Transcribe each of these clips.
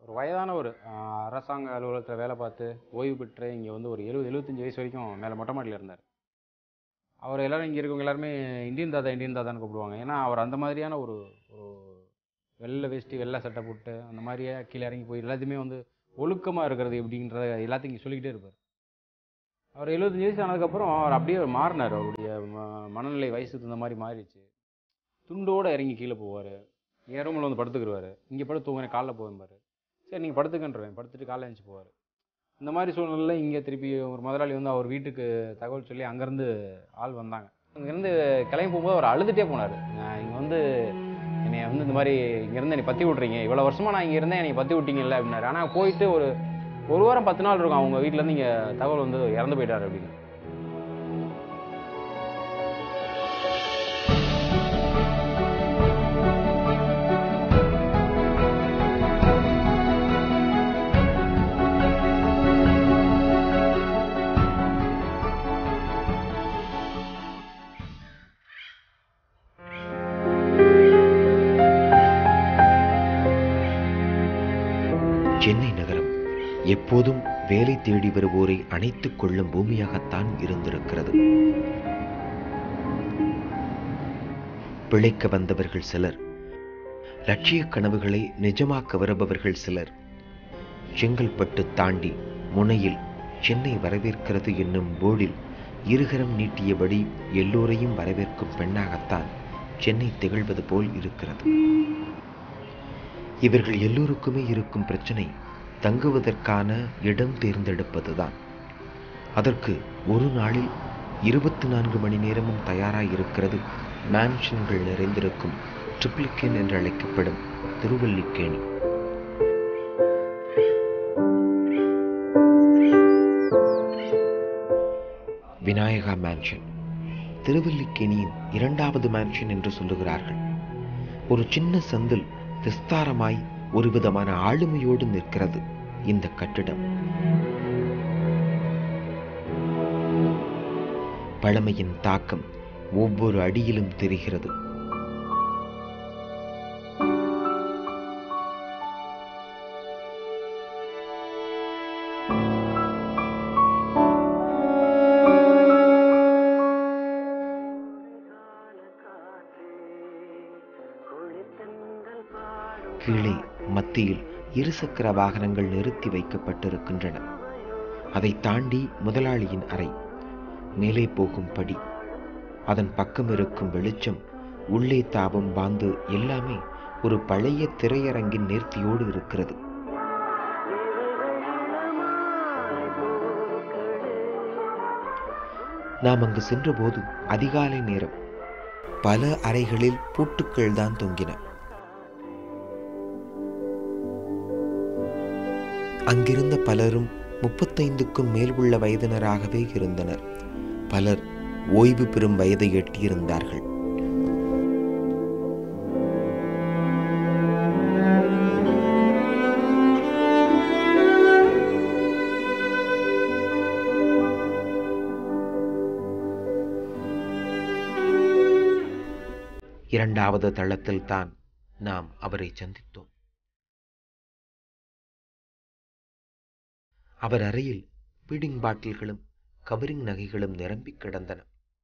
ஒரு வயதான ஒரு அரசாங்க அலுவலகத்தில் வேலை பார்த்து ஓய்வு பெற்று இங்கே வந்து ஒரு 70-75 வயசு வரைக்கும் மேலே மொட்டை மாடியில் இருந்தார். அவர் எல்லோரும் இங்கே இருக்கவங்க எல்லாருமே இந்தியன் தாதான்னு கூப்பிடுவாங்க. ஏன்னா அவர் அந்த மாதிரியான ஒரு ஒரு வெள்ளை வேஷ்டி வெள்ளை சட்டை போட்டு அந்த மாதிரியே கீழே இறங்கி போய் எல்லாத்தையுமே வந்து ஒழுக்கமாக இருக்கிறது எப்படின்றத எல்லாத்தையும் இங்கே சொல்லிக்கிட்டே இருப்பார். அவர் 75 வயசு ஆனதுக்கப்புறம் அவர் அப்படியே மாறினார். அவருடைய மனநிலை வயசுக்கு தகுந்த மாதிரி மாறிடுச்சு. துண்டோடு இறங்கி கீழே போவார். என் ரூமில் வந்து படுத்துக்கிடுவார். இங்கே படுத்து தூங்குறேன், காலைல போவேன்பார். சரி நீங்கள் படுத்துக்கன்றேன், படுத்துட்டு காலைல எழுந்துச்சி போவார். இந்த மாதிரி சூழ்நிலையில் இங்கே திருப்பி ஒரு முதலாளி வந்து அவர் வீட்டுக்கு தகவல் சொல்லி அங்கேருந்து ஆள் வந்தாங்க. அங்கேருந்து கிளம்பி போகும்போது அவர் அழுதுகிட்டே போனார். இங்கே வந்து என்னை வந்து இந்த மாதிரி இங்கேருந்து என்னை பற்றி விட்றீங்க, இவ்வளோ வருஷமாக நான் இங்கே இருந்தேன், என்னை பற்றி விட்டீங்கல்ல அப்படின்னாரு. ஆனால் போயிட்டு ஒரு வாரம் 10 நாள் இருக்கும் அவங்க வீட்டிலேருந்து இங்கே தகவல் வந்து இறந்து போயிட்டார் அப்படின்னு. சென்னை நகரம் எப்போதும் வேலை தேடி வருவோரை அணைத்துக் கொள்ளும் பூமியாகத்தான் இருந்திருக்கிறது. பிழைக்க வந்தவர்கள் சிலர், லட்சிய கனவுகளை நிஜமாக்க வருபவர்கள் சிலர். செங்கல்பட்டு தாண்டி முனையில் சென்னை வரவேற்கிறது என்னும் போர்டில் இருகரம் நீட்டியபடி எல்லோரையும் வரவேற்கும் பெண்ணாகத்தான் சென்னை திகழ்வது போல் இருக்கிறது. இவர்கள் எல்லோருக்குமே இருக்கும் பிரச்சனை தங்குவதற்கான இடம் தேர்ந்தெடுப்பதுதான். அதற்கு ஒரு நாளில் 24 மணி நேரமும் தயாராக இருக்கிறது மேன்ஷன்கள் நிறைந்திருக்கும் ட்ரிப்ளிகேன் என்று அழைக்கப்படும் திருவல்லிக்கேணி. விநாயகா மேன்ஷன் திருவல்லிக்கேணியின் 2வது மேன்ஷன் என்று சொல்லுகிறார்கள். ஒரு சின்ன சந்தில் விஸ்தாரமாய் ஒரு விதமான ஆளுமையோடு நிற்கிறது இந்த கட்டிடம். பழமையின் தாக்கம் ஒவ்வொரு அடியிலும் தெரிகிறது. கீழே மத்தியில் இருசக்கர வாகனங்கள் நிறுத்தி வைக்கப்பட்டிருக்கின்றன. அதை தாண்டி முதலாளியின் அறை, மேலே போகும் படி, அதன் பக்கம் இருக்கும் வெளிச்சம், உள்ளே தாபம் பாந்து எல்லாமே ஒரு பழைய திரையரங்கின் நேர்த்தியோடு இருக்கிறது. நாம் அங்கு சென்றபோது அதிகாலை நேரம். பல அறைகளில் பூட்டுக்கள் தான் தொங்கின. அங்கிருந்த பலரும் 35க்கும் மேல் உள்ள வயதினராகவே இருந்தனர். பலர் ஓய்வு பெறும் வயதை எட்டியிருந்தார்கள். இரண்டாவது தளத்தில் தான் நாம் அவரை சந்தித்தோம். அவர் அறையில் பீடிங் பாட்டில்களும் கவரிங் நகைகளும் நிரம்பி கிடந்தன.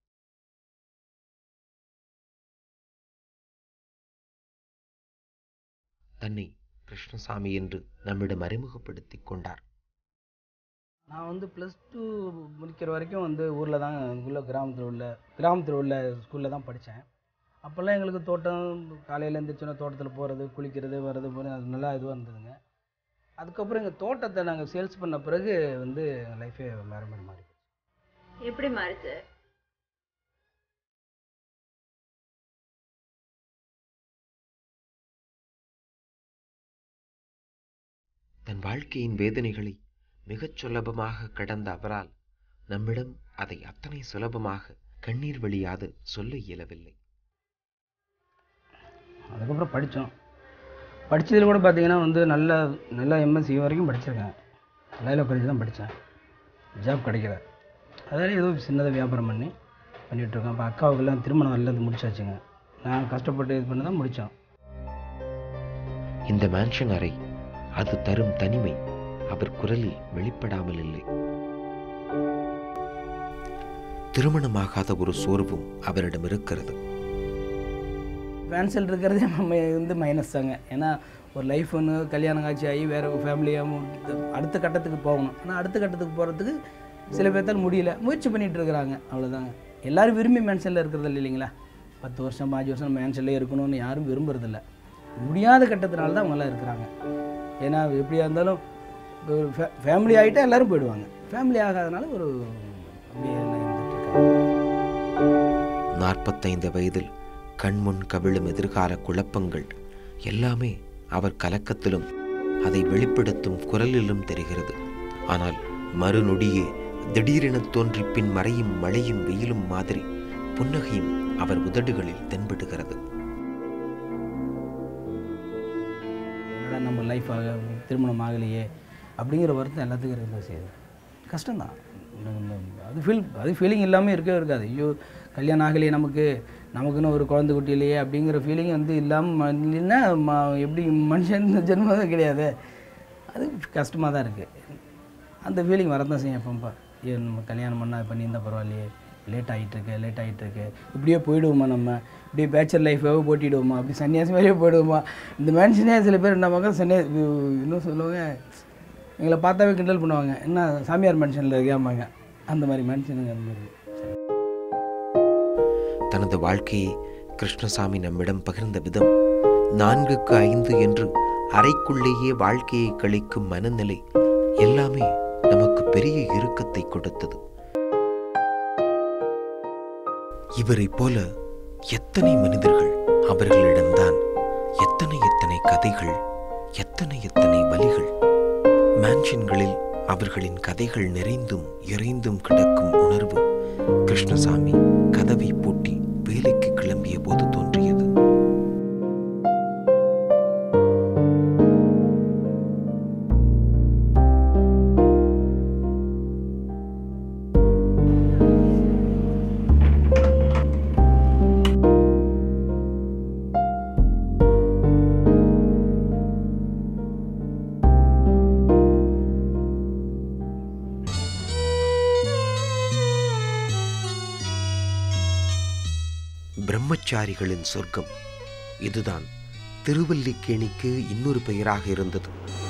தன்னை கிருஷ்ணசாமி என்று நம்மிடம் அறிமுகப்படுத்திக் கொண்டார். நான் வந்து +2 முடிக்கிற வரைக்கும் ஊரில் தான், கிராமத்தில் உள்ள ஸ்கூலில் தான் படித்தேன். அப்போல்லாம் எங்களுக்கு தோட்டம், காலையில் எழுந்திரிச்சோன்னா தோட்டத்தில் போகிறது, குளிக்கிறது, வர்றது போகிறது நல்லா இதுவாக இருந்ததுங்க. அதுக்கப்புறம் எங்கள் தோட்டத்தை நாங்கள் சேல்ஸ் பண்ண பிறகு லைஃபே வேறு மாதிரி மாறி. எப்படி மாறிச்சு? தன் வாழ்க்கையின் வேதனைகளை மிகச் சுலபமாக கடந்த அவரால் நம்மிடம் அதை அத்தனை சுலபமாக கண்ணீர் வழியாது சொல்ல இயலவில்லை. அதுக்கப்புறம் படித்ததில் கூட பார்த்தீங்கன்னா நல்ல எம்எஸ்சி வரைக்கும் படிச்சிருக்கேன். லைலா காலேஜ் தான் படித்தேன். ஜாப் கிடைக்கல. அதால் ஏதோ சின்னதாக வியாபாரம் பண்ணிகிட்ருக்கேன். இப்போ அக்காவுக்கெல்லாம் திருமணம் நல்லது முடிச்சாச்சுங்க. நான் கஷ்டப்பட்டு இது பண்ணி தான் முடித்தோம். இந்த மேன்ஷன் அறை அது தரும் தனிமை அவர் குரலில் வெளிப்படாமல் இல்லை. திருமணமாகாத ஒரு சோர்வும் அவரிடம் இருக்கிறது. ஃபேன்சல் இருக்கிறதே நம்ம மைனஸ் தாங்க. ஏன்னா ஒரு லைஃப் ஒன்று கல்யாணம் காட்சி ஆகி வேறு ஃபேமிலியாக அடுத்த கட்டத்துக்கு போகணும். ஆனால் அடுத்த கட்டத்துக்கு போகிறதுக்கு சில பேர்த்தால் முடியல, முயற்சி பண்ணிகிட்டு இருக்கிறாங்க, அவ்வளோதாங்க. எல்லோரும் விரும்பி மேன்ஷனில் இருக்கிறது இல்லைங்களா? 10 வருஷம் 5 வருஷம் மேன்ஷன்லேயே இருக்கணும்னு யாரும் விரும்புறதில்ல. முடியாத கட்டத்தினால தான் அவங்களாம் இருக்கிறாங்க. ஏன்னா எப்படியா இருந்தாலும் ஃபேமிலி ஆகிட்டால் எல்லோரும் போயிடுவாங்க. ஃபேமிலி ஆகாதனால ஒரு அப்படியே எல்லாம் இருந்துகிட்ருக்காங்க. 45 வயதில் கண்முன் கவிழும் எதிர்கால குழப்பங்கள் எல்லாமே அவர் கலக்கத்திலும் அதை வெளிப்படுத்தும் குரலிலும் தெரிகிறது. ஆனால் மறுநொடியே திடீரென தோன்றி பின் மறையும் மழையும் வெயிலும் மாதிரி புன்னகையும் அவர் உதடுகளில் தென்படுகிறது. என்னடா நம்ம லைஃப் திருமணம் ஆகலையே அப்படிங்கிற வருத்தம் எல்லாத்துக்கும் இருக்க செய்யுது. கஷ்டம்தான். அது ஃபீலிங் இல்லாமல் இருக்கவே இருக்காது. ஐயோ கல்யாணம் ஆகலையே, நமக்குன்னு ஒரு குழந்தை குட்டி இல்லையே அப்படிங்கிற ஃபீலிங் இல்லாமல் இல்லைன்னா எப்படி மனுஷன் ஜென்மம் கிடையாது. அது கஷ்டமாக தான் இருக்குது. அந்த ஃபீலிங் வரதான் செய்யும். எப்போப்பா நம்ம கல்யாணம் பண்ணியிருந்தால் பரவாயில்லையே, லேட் ஆகிட்டுருக்கு, இப்படியே போயிடுவோமா, நம்ம இப்படியே பேச்சுலர் லைஃபாகவே போட்டிடுவோமா, அப்படி சன்னியாசி மாதிரியே போயிடுவோமா. இந்த மனுஷனே சில பேர் என்ன பார்க்க இன்னும் சொல்லுவாங்க, எங்களை பார்த்தாவே கிண்டல் பண்ணுவாங்க, என்ன சாமியார் மனுஷனில் இருக்காமாங்க. அந்த மாதிரி மனுஷனுங்க அந்த மாதிரி. தனது வாழ்க்கையை கிருஷ்ணசாமி நம்மிடம் பகிர்ந்த விதம் 4க்கு 5 என்று அறைக்குள்ளேயே வாழ்க்கையை கழிக்கும் மனநிலை எல்லாமே நமக்கு பெரிய இறுக்கத்தை கொடுத்தது. இவரை போல எத்தனை மனிதர்கள், அவர்களிடம்தான் எத்தனை கதைகள், எத்தனை வலிகள். மேன்ஷன்களில் அவர்களின் கதைகள் நிறைந்தும் இறைந்தும் கிடக்கும் உணர்வு கிருஷ்ணசாமி கதவை பூட்டி வேலைக்கு கிளம்பிய போது தோன்றியது. பிரம்மச்சாரிகளின் சொர்க்கம் இதுதான் திருவல்லிக்கேணிக்கு இன்னொரு பெயராக இருந்தது.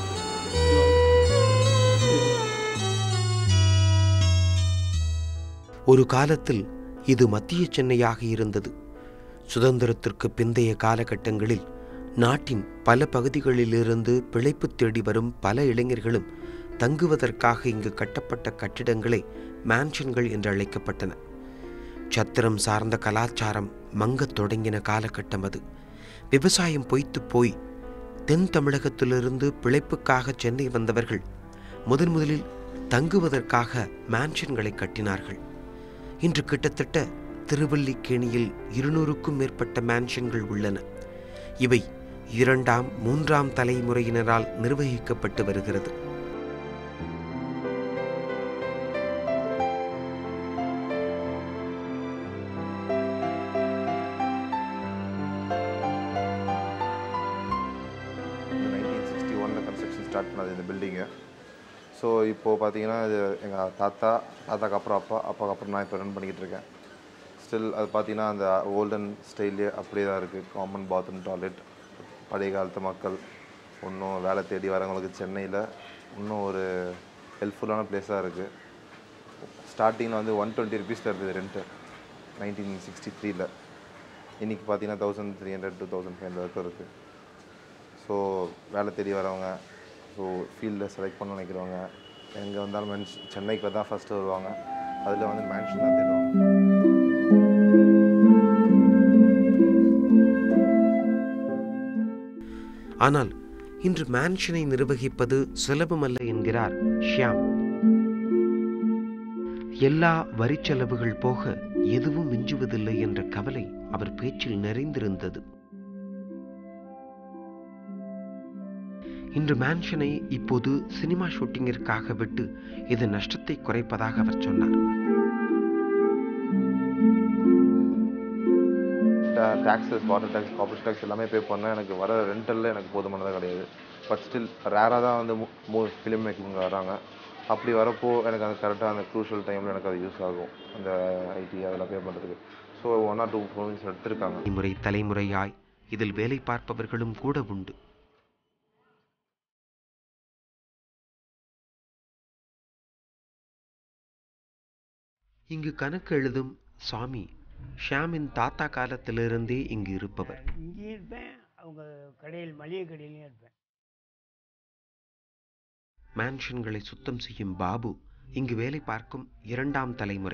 ஒரு காலத்தில் இது மத்திய சென்னையாக இருந்தது. சுதந்திரத்திற்கு பிந்தைய காலகட்டங்களில் நாட்டின் பல பகுதிகளிலிருந்து பிழைப்பு தேடி வரும் பல இளைஞர்களும் தங்குவதற்காக இங்கு கட்டப்பட்ட கட்டிடங்களே மேன்ஷன்கள் என்று அழைக்கப்பட்டன. சத்திரம் சார்ந்த கலாச்சாரம் மங்கத் தொடங்கின காலகட்டம் அது. விவசாயம் பொய்த்து போய் தென் தமிழகத்திலிருந்து பிழைப்புக்காக சென்னை வந்தவர்கள் முதலில் தங்குவதற்காக மேன்ஷன்களை கட்டினார்கள். இன்று கிட்டத்தட்ட திருவல்லிக்கேணியில் 200க்கும் மேற்பட்ட மேன்ஷன்கள் உள்ளன. இவை 2ஆம் 3ஆம் தலைமுறையினரால் நிர்வகிக்கப்பட்டு வருகிறது. ஸ்டார்ட் பண்ணது இந்த பில்டிங்கு. ஸோ இப்போது பார்த்தீங்கன்னா இது எங்கள் தாத்தாக்கு அப்புறம் அப்பாவுக்கு அப்புறம் நான் இப்போ ரன் பண்ணிக்கிட்டு இருக்கேன். ஸ்டில் அது பார்த்தீங்கன்னா அந்த ஓல்டன் ஸ்டைல்லே அப்படியே தான் இருக்குது. Common bathroom, toilet. பழைய காலத்து மக்கள் இன்னும் வேலை தேடி வரவங்களுக்கு சென்னையில் இன்னும் ஒரு ஹெல்ப்ஃபுல்லான பிளேஸாக இருக்குது. ஸ்டார்டிங்கில் வந்து 120 rupees இருந்தது ரெண்ட்டு 1963. இன்றைக்கி பார்த்தீங்கன்னா 1300 to 1500 வரைக்கும் இருக்குது. ஸோ வேலை தேடி வரவங்க, ஸோ ஃபீல்டில் செலக்ட் பண்ண நினைக்கிறவங்க எங்கே வந்தாலும் சென்னைக்கு தான் ஃபஸ்ட்டு வருவாங்க. அதில் வந்து மேன்ஷன் தான் தேடுவாங்க. ஆனால் இன்று மேன்ஷனை நிர்வகிப்பது சுலபமல்ல என்கிறார் ஷியாம். எல்லா வரி செலவுகள் போக எதுவும் மிஞ்சுவதில்லை என்ற கவலை அவர் பேச்சில் நிறைந்திருந்தது. இன்று மேன்ஷனை இப்போது சினிமா ஷூட்டிங்கிற்காக விட்டு இது நஷ்டத்தை குறைப்பதாக அவர் சொன்னார். Taxes, water tax, corporate tax எல்லாமே பே பண்ணேன். எனக்கு வர ரெண்டலில் எனக்கு போதுமானதாக கிடையாது. பட் ஸ்டில் ரேராக தான் வந்து ஃபிலிம் மேக்கிங் வராங்க. அப்படி வரப்போ எனக்கு அந்த கரெக்டாக அந்த க்ரூஷியல் டைமில் எனக்கு அது யூஸ் ஆகும், அந்த ஐடி அதெல்லாம் பே பண்ணுறதுக்கு. ஸோ 1 or 2 மூவிஸ் எடுத்திருக்காங்க. தலைமுறையாய் இதில் வேலை பார்ப்பவர்களும் கூட உண்டு. இங்கு கணக்கு எழுதும் சாமி ஷியாமின் தாத்தா காலத்திலிருந்தே இங்கு இருப்பவர். இங்கே இருப்பேன், அவங்க கடையில் மளிகை கடையிலையும் இருப்பேன். மேன்ஷன்களை சுத்தம் செய்யும் பாபு இங்கு வேலை பார்க்கும் 2ஆம் தலைமுறை.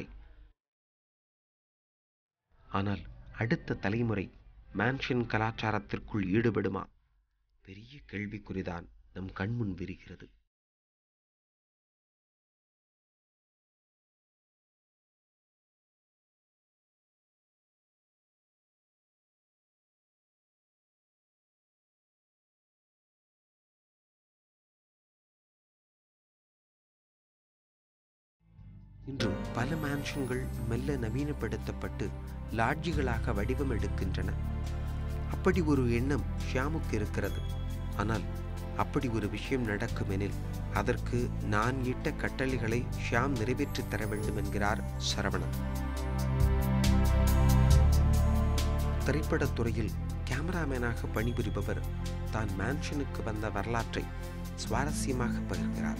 ஆனால் அடுத்த தலைமுறை மேன்ஷன் கலாச்சாரத்திற்குள் ஈடுபடுமா? பெரிய கேள்விக்குறிதான் நம் கண்முன் விரிகிறது. இன்று பல மேன்ஷன்கள் மெல்ல நவீனப்படுத்தப்பட்டு லாட்ஜிகளாக வடிவம் எடுக்கின்றன. அப்படி ஒரு எண்ணம் ஷியாமுக்கு இருக்கிறது. ஆனால் அப்படி ஒரு விஷயம் நடக்குமெனில் அதற்கு நான் இட்ட கட்டளைகளை ஷியாம் நிறைவேற்றி தர வேண்டும் என்கிறார் சரவணன். திரைப்படத்துறையில் கேமராமேனாக பணிபுரிபவர் தான் மேன்ஷனுக்கு வந்த வரலாற்றை சுவாரஸ்யமாக பகிர்கிறார்.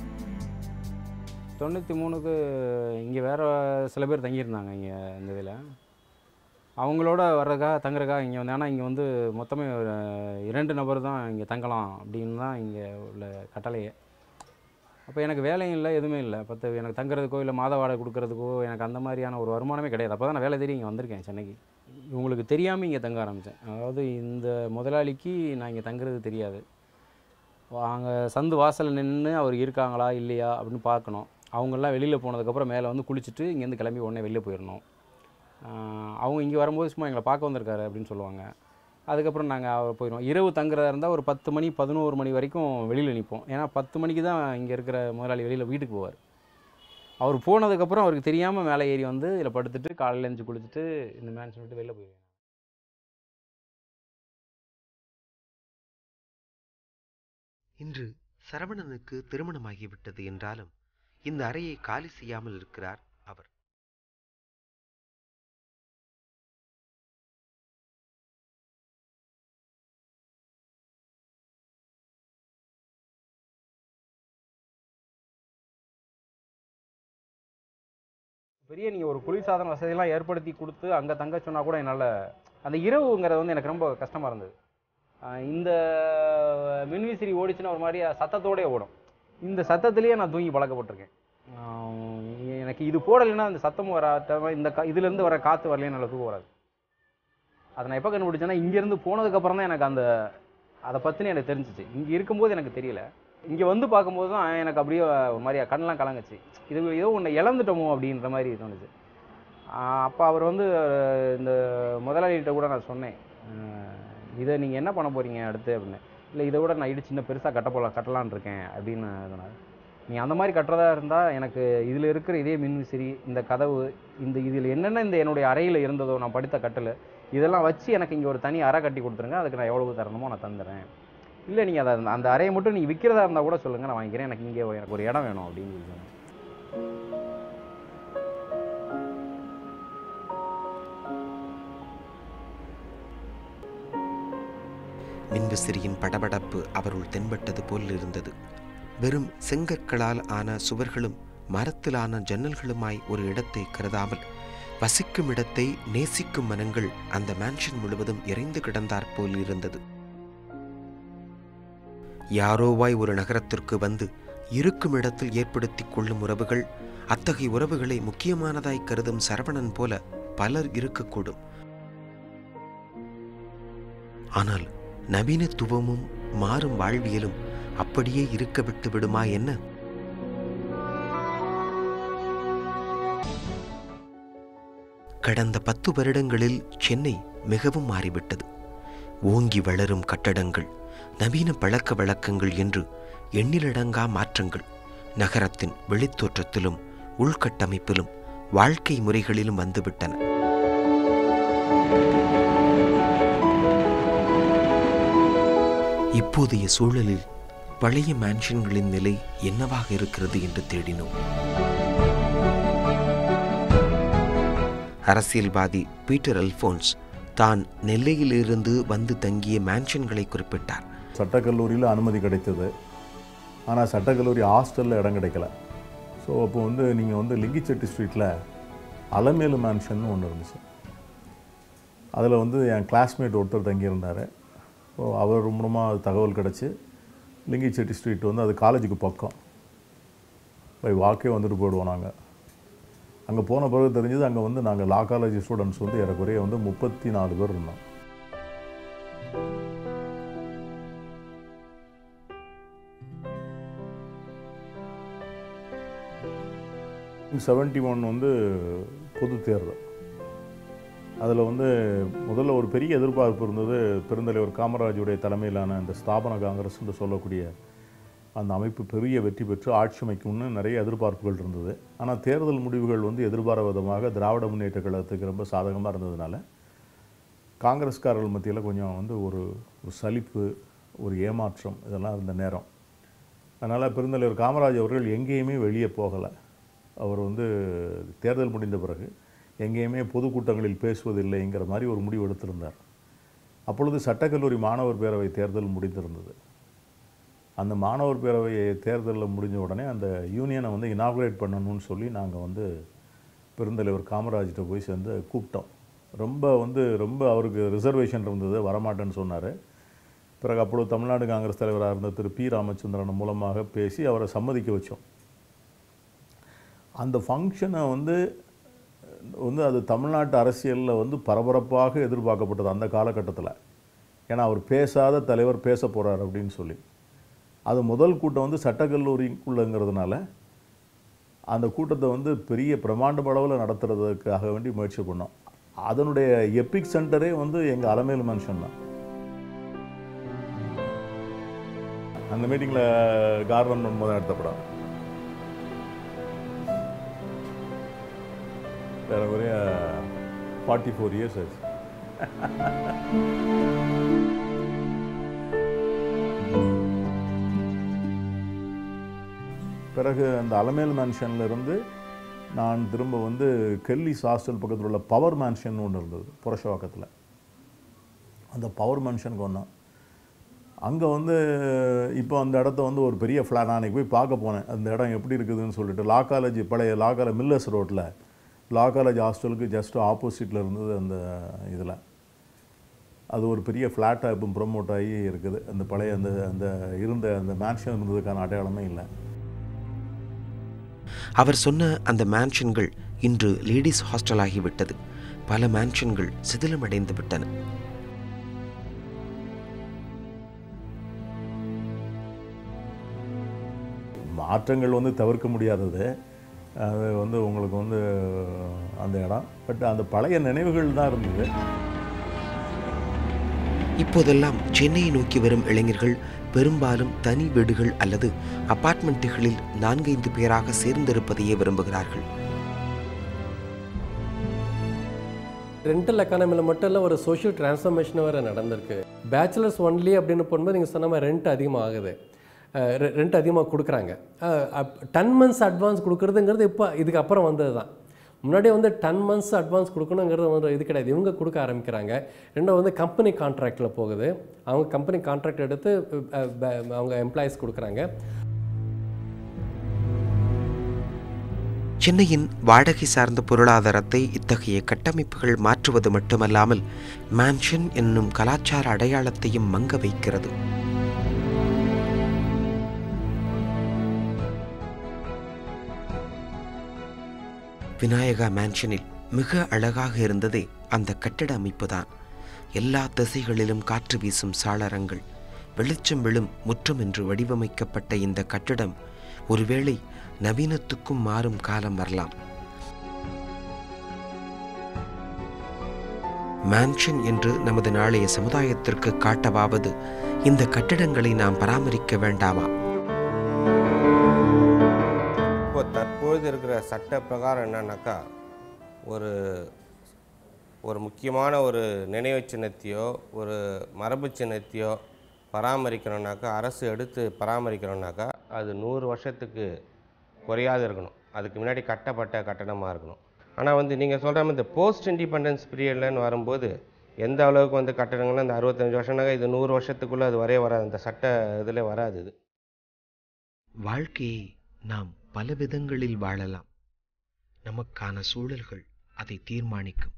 93க்கு இங்கே வேறு சில பேர் தங்கியிருந்தாங்க இங்கே இந்த இதில். அவங்களோட வர்றதுக்காக தங்குறதுக்காக இங்கே வந்து, ஆனால் இங்கே வந்து மொத்தமே 2 நபர் தான் இங்கே தங்கலாம் அப்படின்னு தான் இங்கே உள்ள கட்டளையே. அப்போ எனக்கு வேலையும் இல்லை, எதுவுமே இல்லை. எனக்கு தங்குறதுக்கோ இல்லை மாத வாடகை கொடுக்குறதுக்கோ எனக்கு அந்த மாதிரியான ஒரு வருமானமே கிடையாது. அப்போ தான் நான் வேலை தேடி இங்கே வந்திருக்கேன் சென்னைக்கு. இவங்களுக்கு தெரியாமல் இங்கே தங்க ஆரம்பித்தேன். அதாவது இந்த முதலாளிக்கு நான் இங்கே தங்குறது தெரியாது. அங்கே சந்து வாசலில் நின்று அவர் இருக்காங்களா இல்லையா அப்படின்னு பார்க்கணும். அவங்கெல்லாம் வெளியில் போனதுக்கப்புறம் மேலே வந்து குளிச்சுட்டு இங்கேருந்து கிளம்பி உடனே வெளியில் போயிடணும். அவங்க இங்கே வரும்போது சும்மா எங்களை பார்க்க வந்திருக்காரு அப்படின்னு சொல்லுவாங்க. அதுக்கப்புறம் நாங்கள் போயிடுவோம். இரவு தங்குறதா இருந்தால் ஒரு 10 மணி 11 மணி வரைக்கும் வெளியில் நிற்போம். ஏன்னா 10 மணிக்கு தான் இங்கே இருக்கிற முதலாளி வெளியில் வீட்டுக்கு போவார். அவர் போனதுக்கப்புறம் அவருக்கு தெரியாமல் மேலே ஏறி வந்து இதில் படுத்துட்டு காலையில் எழுந்து குளிச்சுட்டு இந்த மேன்ஷன் விட்டு வெளியில் போயிடுவேன். இன்று சரவணனுக்கு திருமணமாகிவிட்டது என்றாலும் இந்த அறையை காலி செய்யாமல் இருக்கிறார் அவர். பெரிய நீங்கள் ஒரு குளிர்சாதன வசதியெல்லாம் ஏற்படுத்தி கொடுத்து அங்கே தங்க சொன்னால் கூட என்னால் அந்த இரவுங்கிறது வந்து எனக்கு ரொம்ப கஷ்டமாக இருந்தது. இந்த மின்விசிறி ஓடிச்சுன்னா ஒரு மாதிரி சத்தத்தோடே ஓடும். இந்த சத்தத்திலேயே நான் தூங்கி பழக்கப்பட்டிருக்கேன். எனக்கு இது போடலைன்னா அந்த சத்தமும் வராத இந்த இதுலேருந்து வர காற்று வரலையே நல்லா தூக்கம் வராது. அதை நான் எப்போ கண்டுபிடிச்சேன்னா இங்கேருந்து போனதுக்கப்புறம் தான் எனக்கு அதை பற்றினே எனக்கு தெரிஞ்சிச்சு. இங்கே இருக்கும்போது எனக்கு தெரியல. இங்கே வந்து பார்க்கும்போது தான் எனக்கு அப்படியே ஒரு மாதிரி கண்ணெலாம் கலங்குச்சு. இது ஏதோ ஒன்று இழந்துட்டோமோ அப்படின்ற மாதிரி தோணுச்சு. அப்போ அவர் வந்து இந்த முதலாளிகிட்ட கூட நான் சொன்னேன், இதை நீங்கள் என்ன பண்ண போகிறீங்க அடுத்து அப்படின்னு. இல்லை இதை விட நான் சின்ன பெருசாக கட்டலான் இருக்கேன் அப்படின்னு சொன்னார். நீ அந்த மாதிரி கட்டுறதா இருந்தால் எனக்கு இதில் இருக்கிற இதே மின்விசிறி, இந்த கதவு, இதில் என்னென்ன இந்த என்னுடைய அறையில் இருந்ததோ நான் படித்த கட்டில் இதெல்லாம் வச்சு எனக்கு இங்கே ஒரு தனி அறை கட்டி கொடுத்துருங்க. அதுக்கு நான் எவ்வளவு தரணுமோ நான் தந்துடுறேன். இல்லை நீங்கள் அதை அந்த அறையை மட்டும் நீங்கள் விற்கிறதா இருந்தால் கூட சொல்லுங்கள், நான் வாங்கிக்கிறேன். எனக்கு இங்கே எனக்கு ஒரு இடம் வேணும் அப்படின்னு சொன்னேன். மின்விசிறியின் படபடப்பு அவருள் தென்பட்டது போல் இருந்தது. வெறும் செங்கற்களால் ஆன சுவர்களும் மரத்திலான ஜன்னல்களுமாய் ஒரு இடத்தை கருதாமல் வசிக்கும் இடத்தை நேசிக்கும் மனங்கள் அந்த மேன்ஷன் முழுவதும் இறைந்து கிடந்தாற் போல் இருந்தது. யாரோவாய் ஒரு நகரத்திற்கு வந்து இருக்கும் இடத்தில் ஏற்படுத்தி கொள்ளும் உறவுகள், அத்தகைய உறவுகளை முக்கியமானதாய் கருதும் சரவணன் போல பலர் இருக்கக்கூடும். ஆனால் நவீனத்துவமும் மாறும் வாழ்வியலும் அப்படியே இருக்க விட்டு விடுமா என்ன? கடந்த 10 வருடங்களில் சென்னை மிகவும் மாறிவிட்டது. ஓங்கி வளரும் கட்டடங்கள், நவீன பழக்க வழக்கங்கள் என்று எண்ணிலடங்கா மாற்றங்கள் நகரத்தின் வெளித்தோற்றத்திலும் உள்கட்டமைப்பிலும் வாழ்க்கை முறைகளிலும் வந்துவிட்டன. இப்போதைய சூழலில் அப்பழைய மேன்ஷன்களின் நிலை என்னவாக இருக்கிறது என்று தேடினோம். அரசியல்வாதி பீட்டர் அல்போன்ஸ் தான் நெல்லையிலிருந்து வந்து தங்கிய மேன்ஷன்களை குறிப்பிட்டார். சட்டக்கல்லூரியில் அனுமதி கிடைத்தது, ஆனால் சட்டக்கல்லூரி ஹாஸ்டலில் இடம் கிடைக்கல. ஸோ அப்போ நீங்கள் லிங்கிச்செட்டி ஸ்ட்ரீட்டில் அலமேலு மேன்ஷன் ஒன்று இருந்துச்சு. அதில் என் கிளாஸ்மேட் ஒருத்தர் தங்கியிருந்தார். ஸோ அவர் மூலமாக தகவல் கிடச்சி லிங்கிச்செட்டி ஸ்ட்ரீட் அது காலேஜுக்கு பக்கம், பை வாக்கே வந்துட்டு போயிடுவோம். நாங்கள் அங்கே போன பிறகு தெரிஞ்சது, அங்கே நாங்கள் லா காலேஜ் ஸ்டூடெண்ட்ஸ் ஏறக்குறைய 34 பேர் இருந்தோம். பொது தேர்தல். அதில் முதல்ல ஒரு பெரிய எதிர்பார்ப்பு இருந்தது. பெருந்தலைவர் காமராஜுடைய தலைமையிலான இந்த ஸ்தாபன காங்கிரஸ் என்று சொல்லக்கூடிய அந்த அமைப்பு பெரிய வெற்றி பெற்று ஆட்சி அமைக்கும்னு நிறைய எதிர்பார்ப்புகள் இருந்தது. ஆனால் தேர்தல் முடிவுகள் எதிர்பாராத விதமாக திராவிட முன்னேற்ற கழகத்துக்கு ரொம்ப சாதகமாக இருந்ததுனால காங்கிரஸ்காரர்கள் மத்தியில் கொஞ்சம் ஒரு சலிப்பு, ஒரு ஏமாற்றம் இதெல்லாம் இருந்த நேரம். அதனால் பெருந்தலைவர் காமராஜ் அவர்கள் எங்கேயுமே வெளியே போகலை. அவர் தேர்தல் முடிந்த பிறகு எங்கேயுமே பொதுக்கூட்டங்களில் பேசுவதில்லைங்கிற மாதிரி ஒரு முடிவு எடுத்திருந்தார். அப்பொழுது சட்டக்கல்லூரி மாணவர் பேரவை தேர்தல் முடிந்திருந்தது. அந்த மாணவர் பேரவை தேர்தலில் முடிஞ்ச உடனே அந்த யூனியனை இனாகுரேட் பண்ணணும்னு சொல்லி நாங்கள் பெருந்தலைவர் காமராஜ்கிட்ட போய் சேர்ந்து கூப்பிட்டோம். ரொம்ப அவருக்கு ரிசர்வேஷன் இருந்தது, வரமாட்டேன்னு சொன்னார். பிறகு அப்பொழுது தமிழ்நாடு காங்கிரஸ் தலைவராக இருந்த திரு பி ராமச்சந்திரன் மூலமாக பேசி அவரை சம்மதிக்க வச்சோம். அந்த ஃபங்க்ஷனை அது தமிழ்நாட்டு அரசியலில் பரபரப்பாக எதிர்பார்க்கப்பட்டது அந்த காலகட்டத்தில். ஏன்னா அவர் பேசாத தலைவர் பேச போகிறார் அப்படின்னு சொல்லி. அது முதல் கூட்டம் சட்டக்கல்லூரிக்குள்ளங்கிறதுனால அந்த கூட்டத்தை பெரிய பிரமாண்ட அளவில் நடத்துறதுக்காக வேண்டி முயற்சி பண்ணோம். அதனுடைய எபிக் சென்டரே எங்கள் அலமேலு மேன்ஷன் தான். அந்த மீட்டிங்கில் கார்வன் முதல் எடுத்த படம் ஏறக்குறைய 44 இயர்ஸ் ஆச்சு. பிறகு அந்த அலமேல் மேன்ஷன்லேருந்து நான் திரும்ப கெல்லிஸ் ஹாஸ்டல் பக்கத்தில் உள்ள பவர் மேன்ஷன் ஒன்று இருந்தது புரஷவாக்கத்தில். அந்த பவர் மேன்ஷனுக்கு வந்தோம். அங்கே இப்போ அந்த இடத்த ஒரு பெரிய ஃப்ளாட், நான் அன்றைக்கி போய் பார்க்க போனேன் அந்த இடம் எப்படி இருக்குதுன்னு சொல்லிட்டு. லா காலேஜ், பழைய லா காலேஜ் மில்லர்ஸ் ரோட்டில் லா காலேஜ் ஹாஸ்டலுக்கு ஜஸ்ட் ஆப்போசிட்டில் இருந்தது. அந்த இதில் அது ஒரு பெரிய ஃப்ளாட்டாக இப்போ ப்ரொமோட் ஆகி இருக்குது. அந்த பழைய அந்த மேன்ஷன் இருந்ததுக்கான அடையாளமே இல்லை. அவர் சொன்ன அந்த மேன்ஷன்கள் இன்று லேடிஸ் ஹாஸ்டல் ஆகிவிட்டது. பல மேன்ஷன்கள் சிதிலமடைந்து விட்டன. மாற்றங்கள் தவிர்க்க முடியாதது. அது உங்களுக்கு அந்த இடம், பட் அந்த பழைய நினைவுகள் தான் இருந்தது. இப்போதெல்லாம் சென்னையை நோக்கி வரும் இளைஞர்கள் பெரும்பாலும் தனி வீடுகள் அல்லது அபார்ட்மெண்ட்டுகளில் 4-5 பேராக சேர்ந்திருப்பதையே விரும்புகிறார்கள். ரெண்டல் எக்கானமியில் மட்டும் இல்லை, ஒரு சோஷியல் டிரான்ஸ்ஃபர்மேஷன் வேறு நடந்திருக்கு. பேச்சுலர்ஸ் ஒன்லி அப்படின்னு போகும்போது நீங்கள் சொன்ன மாதிரி ரெண்ட் அதிகமாக ஆகுது, ரெண்ட் அதிகமாக கொடுக்குறாங்க. 10 months அட்வான்ஸ் கொடுக்குறதுங்கிறது இப்போ இதுக்கு அப்புறம் வந்தது தான். முன்னாடியே 10 months அட்வான்ஸ் கொடுக்கணுங்கிறது இது கிடையாது, இவங்க கொடுக்க ஆரம்பிக்கிறாங்க. ரெண்டாவது கம்பெனி கான்ட்ராக்டில் போகுது, அவங்க கம்பெனி கான்ட்ராக்ட் எடுத்து அவங்க எம்ப்ளாயீஸ் கொடுக்குறாங்க. சென்னையின் வாடகை சார்ந்த பொருளாதாரத்தை இத்தகைய கட்டமைப்புகள் மாற்றுவது மட்டுமல்லாமல் மேன்ஷன் என்னும் கலாச்சார அடையாளத்தையும் மங்க வைக்கிறது. விநாயகா மேன்ஷனில் மிக அழகாக இருந்ததே அந்த கட்டிட அமைப்புதான். எல்லா திசைகளிலும் காற்று வீசும் சாளரங்கள், வெளிச்சம் விழும் முற்றம் என்று வடிவமைக்கப்பட்ட இந்த கட்டிடம் ஒருவேளை நவீனத்துக்கும் மாறும் காலம் வரலாம். மேன்ஷன் என்று நமது நாளைய சமுதாயத்திற்கு காட்டவாவது இந்த கட்டிடங்களை நாம் பராமரிக்க வேண்டாமா? இப்போ தற்பொழுது இருக்கிற சட்ட பிரகாரம் என்னன்னாக்கா, ஒரு முக்கியமான ஒரு நினைவு சின்னத்தையோ ஒரு மரபு சின்னத்தையோ பராமரிக்கிறோன்னாக்கா, அரசு எடுத்து பராமரிக்கிறோன்னாக்கா அது 100 வருஷத்துக்கு குறையாது இருக்கணும். அதுக்கு முன்னாடி கட்டப்பட்ட கட்டடமாக இருக்கணும். ஆனால் வந்து நீங்கள் சொல்கிற மாதிரி இந்த போஸ்ட் இண்டிபெண்டன்ஸ் பீரியட்லன்னு வரும்போது எந்த அளவுக்கு வந்து கட்டடங்கள்லாம் இந்த 65 வருஷம்னாக்கா இது 100 வருஷத்துக்குள்ளே அது வரவே வராது. அந்த சட்ட இதில் வராது இது. வாழ்க்கையை நாம் பல விதங்களில் வாழலாம். நமக்கான சூழல்கள் அதை தீர்மானிக்கும்.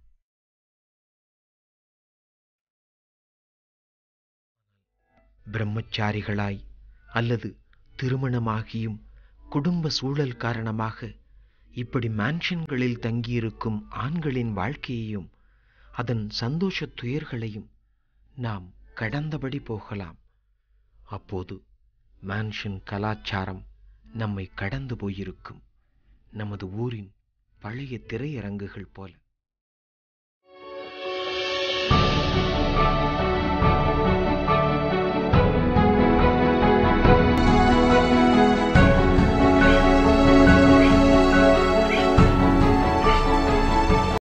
பிரம்மச்சாரிகளாய் அல்லது திருமணமாகியும் குடும்ப சூழல் காரணமாக இப்படி மேன்ஷன்களில் தங்கியிருக்கும் ஆண்களின் வாழ்க்கையையும் அதன் சந்தோஷ துயர்களையும் நாம் கடந்தபடி போகலாம். அப்போது மேன்ஷன் கலாச்சாரம் நம்மை கடந்து போயிருக்கும். நமது ஊரின் பழைய திரையரங்குகள் போல.